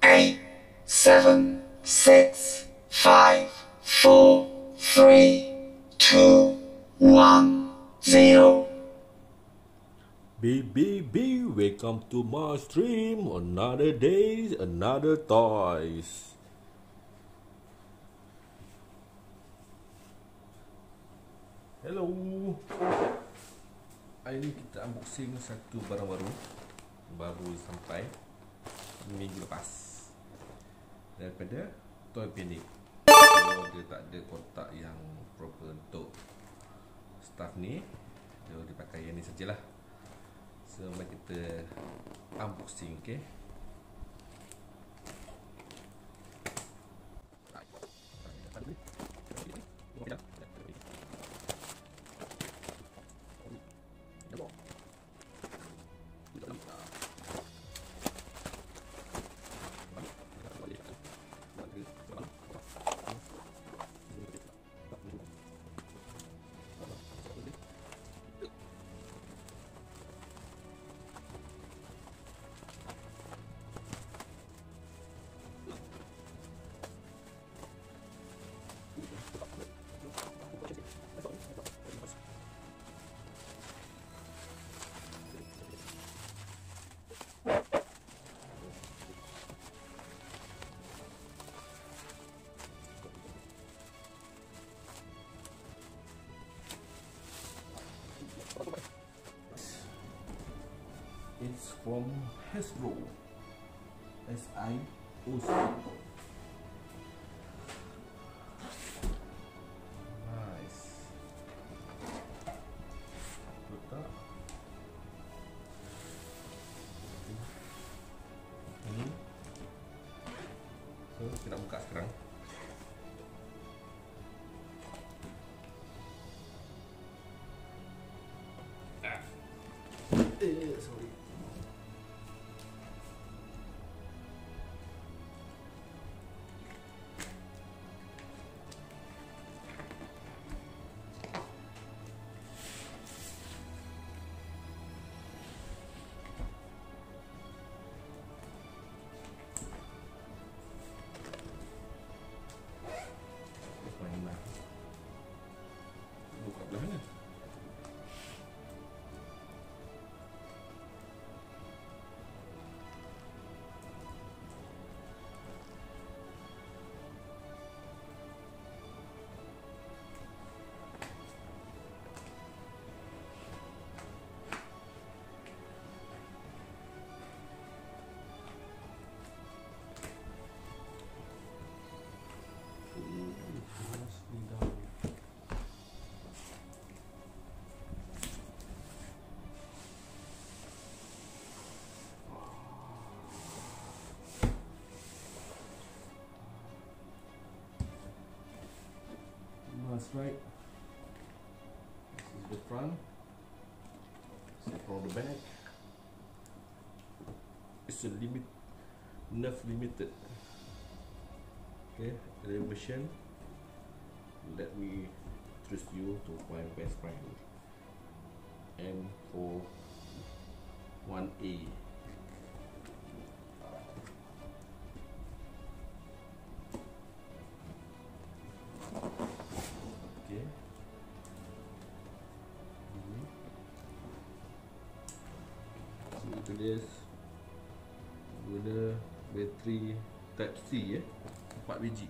8, 7, 6, 5, 4, 3, 2, 1, 0. Welcome to my stream. Another day, another toys. Hello. Hari ni kita unboxing satu barang baru sampai minggu lepas daripada Toy Panic. So dia tak ada kotak yang proper untuk staff ni, dia dipakai yang ni sajalah. So mari kita unboxing, okay? It's from Hasbro. SIOC. Nice. Kotak. Ini. So kita nak buka sekarang. Sorry. Buka belah mana? That's right. This is the front. So from the back, it's a Nerf limited. Okay, the version. Let me introduce you to my best friend, M41-A. Itu dia guna bateri type C 4 biji.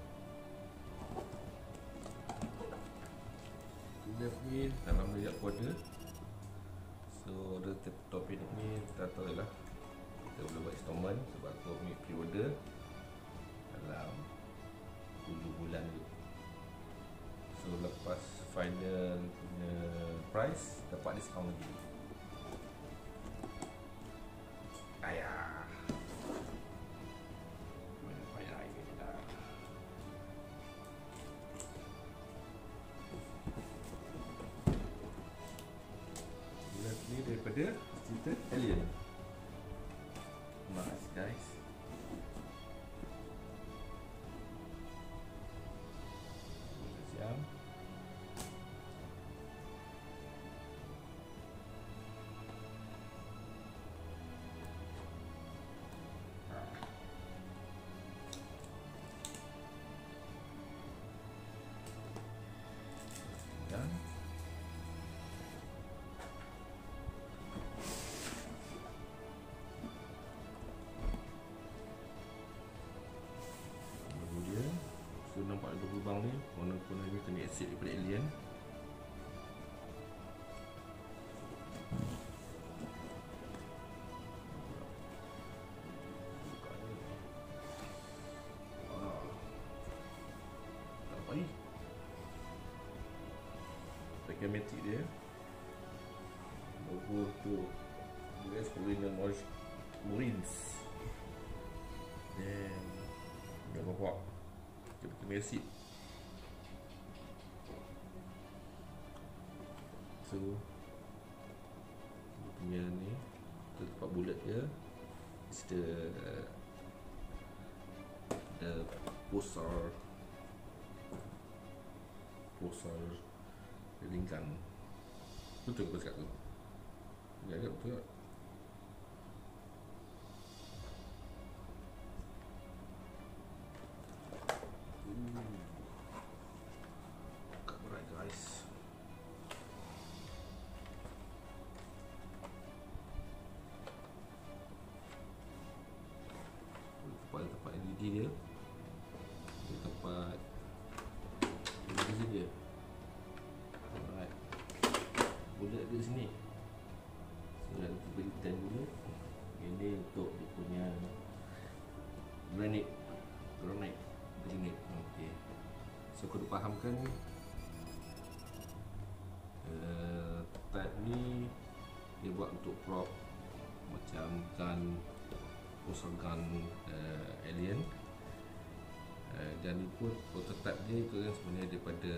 Dia ni dalam layout order. So order topik ni kita tahu lah, kita boleh buat installment sebab aku ambil pre-order dalam 7 bulan dulu. So lepas final punya price dapat diskaun lagi. Ni daripada cerita Alien. Nice guys. Siap. potong ni, konon ni kena acid daripada alien. Tak dapat ni. Pakai matic dia. Logo tu US Marines. Dan dah bawa kita pakai acid. So dia punya ni tu tempat bulat dia. It's the postage lingkan. Betul ke cakap tu? Ya, betul tak? Alright guys. Tempat LED dia. Tempat LED dia. Alright. Bulat dia sini. Sudah beri 10 dulu. Ini untuk dia punya granite unit. Okey. So kau fahamkan type ni dia buat untuk prop macam gun, postal gun alien. Dan ni pun prototype dia itu kan sebenarnya daripada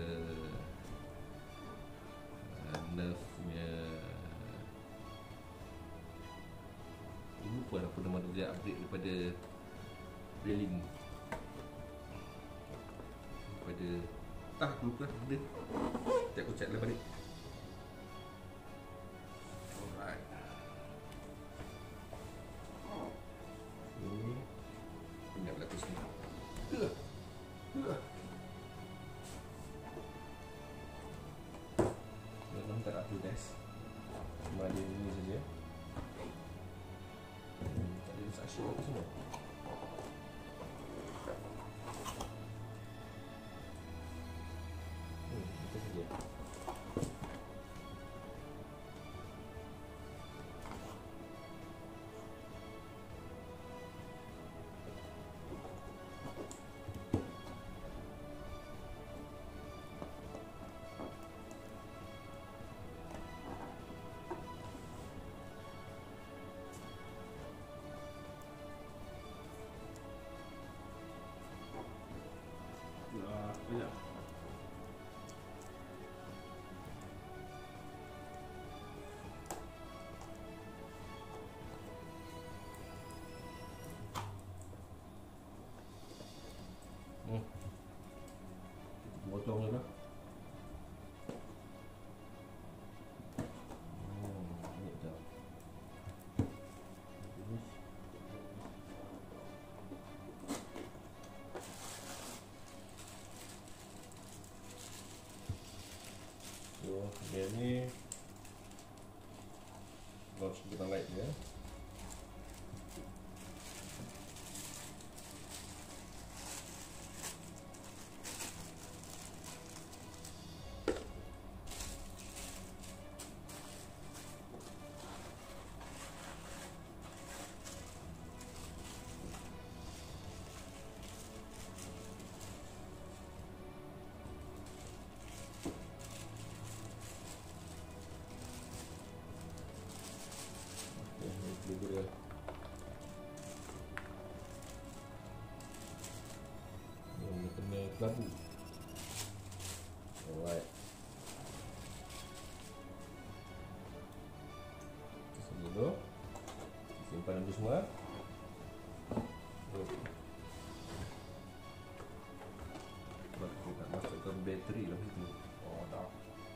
Nerf punya, lupa apa nama dia, upgrade daripada railing, daripada aku lupa benda. Sekejap aku check balik. Alright. Ini benda berlaku sini. Memang tak ada test. Cuma ada ini saja. Tak ada instruction semua. Itu saja. Ya. Potong je lah. Ni dah. So, dia ni launch kita light dia. Logo dia. Dia kena kelabu. Alright. Sini dulu. Simpan dulu semua. Aku nak masukkan bateri dalam situ. Oh, dah.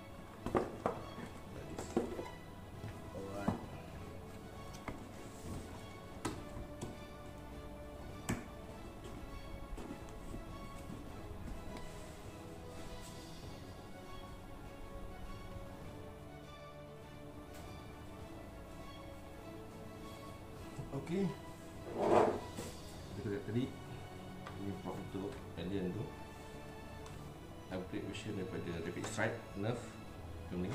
Okey. Kita lihat tadi ini prop untuk alien tu. upgrade version daripada Rapid Strike Nerf ni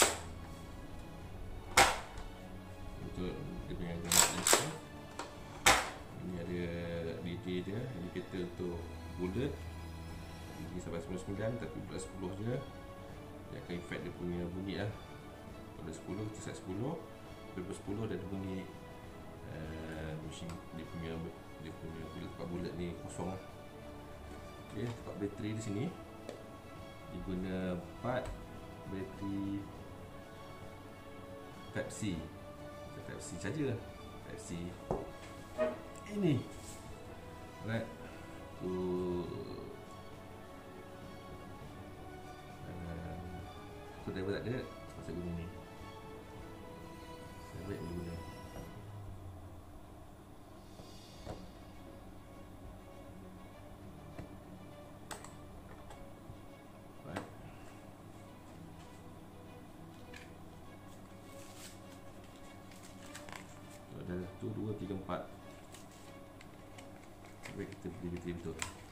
untuk dia punya granat. Ini ada DJ dia, indicator untuk bullet ini sampai 99 tapi bulat 10 je. Dia akan effect dia punya bunyi lah. Kalau 10 kita set 10, lepas 10 dia ada bunyi mesin dia punya bullet, tempat bullet ni kosong lah. Ok, tempat bateri di sini dia guna 4 bateri Type-C saja, Type-C ini. Alright, tu driver tak ada, pasal guna ni. Saya baik guna. Ada 1, 2, 3, 4. Baik, kita beli bateri betul.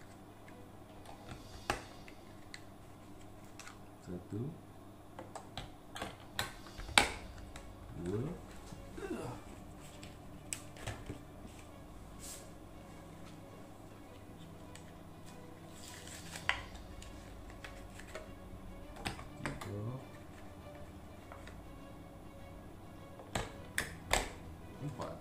1, 2, 4.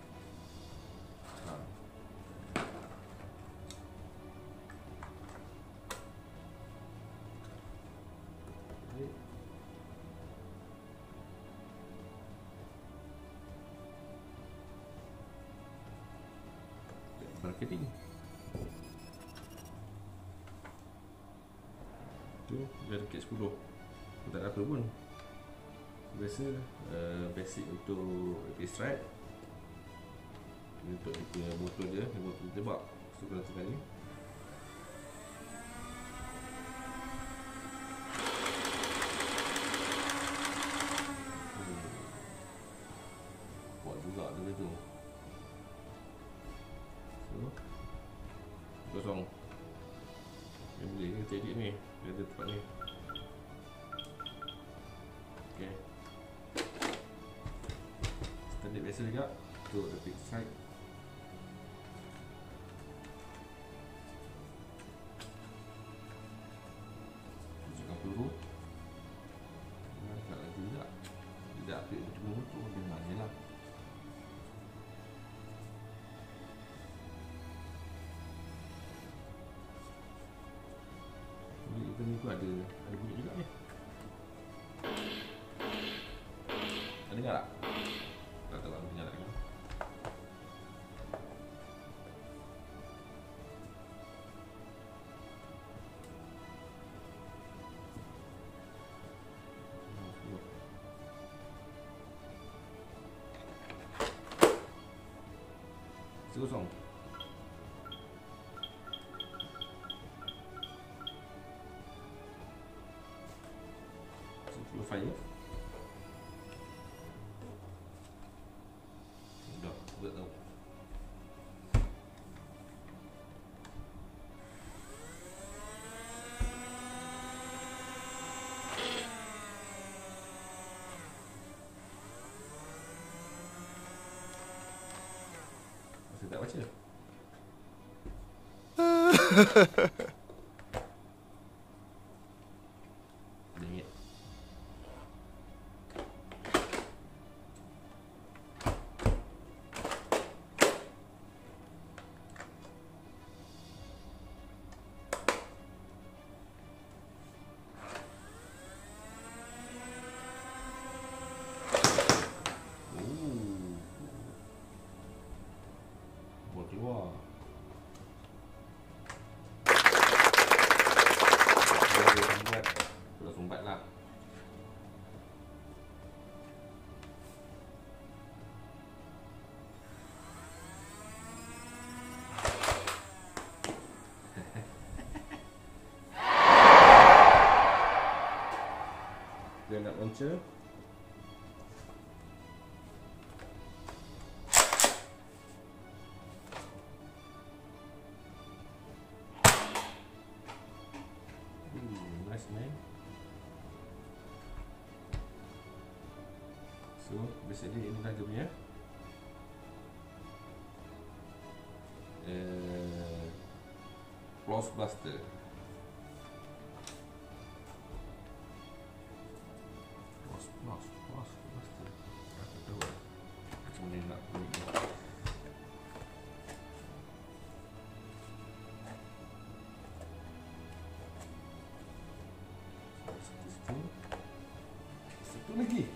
Marketing tu dia dekat 10. Tak ada apa pun. Biasa basic untuk Rapid Strike. Untuk dia punya motor dia, motor tebak. So kalau tekan ni kuat juga dia tu. So kosong. Dia boleh kita edit ni. Dia ada tempat ni. Ok, standard biasa juga untuk Rapid Strike. Tunjukkan peluru. Tak lagi juga. Tidak update macam mana tu, dengar je lah. Event ni tu ada bunyi juga ni. Ada dengar tak? Tak tahu aku dengar lagi. Kosong. Fire. Dah buat tau. Masih tak baca. Keluar. Dia sumbat lah. Dia nak launcher. So basically inilah dia punya close buster. Close buster. Aku tahu macam mana nak bunyi ni. Satu lagi.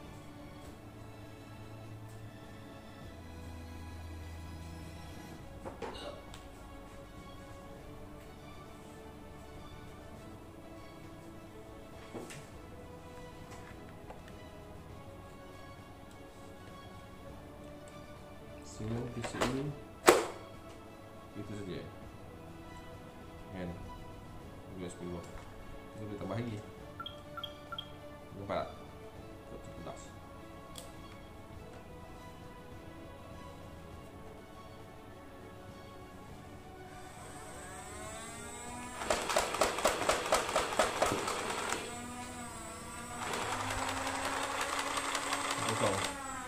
So basically itu saja. Kan USB keluar. Kita boleh tambah lagi. Nampak tak? 111. Kosong.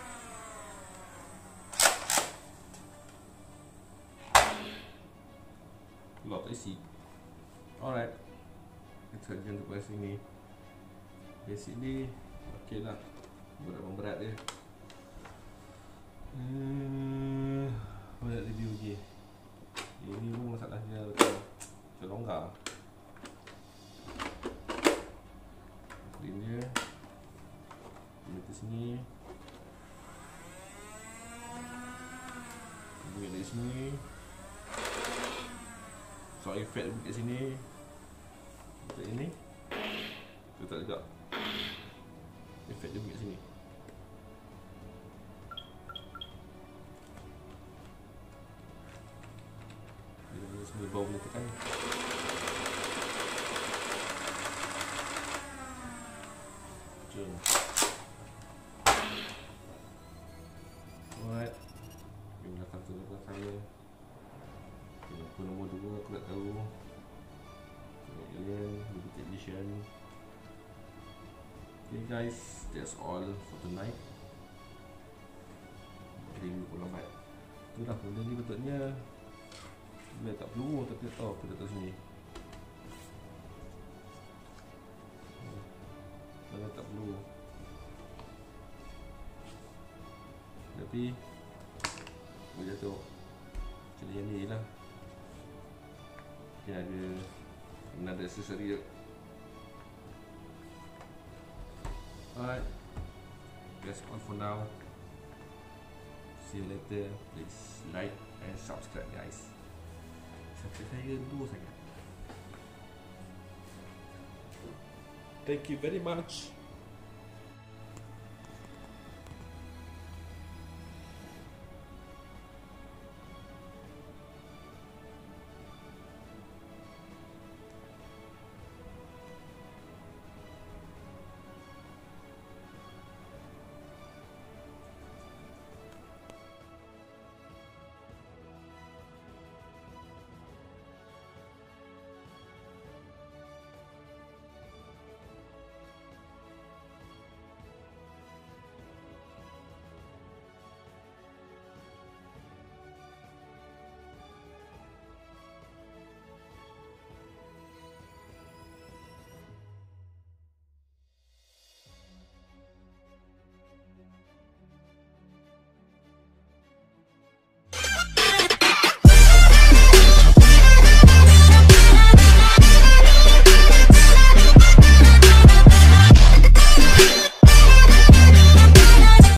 Lot isi. Alright, kita saja untuk pada sini. Basically okey lah, berat dia. Banyak review je. Ini pun masalahnya macam longgar. Clean dia. Ambil ke sini. Ambil dari sini. So efek kat sini. Letak ini. Letak juga efek dia kat sini. Bila sini bau boleh tekan. Jom. Alright. Yang belakang tu belakang saya. Apa nombor 2 aku tak tahu. Alien, limited edition. Okay guys, that's all for tonight. Review pun lambat. Itulah benda ni betulnya dia tak peluru tapi tak tahu apa letak sini. Dia tak peluru. Tapi boleh jatuh. Jadi yang ni lah. Mungkin ada aksesori je. Alright, that's all for now. See you later. Please like and subscribe guys. Subscribe saya dulu sangat. Thank you very much.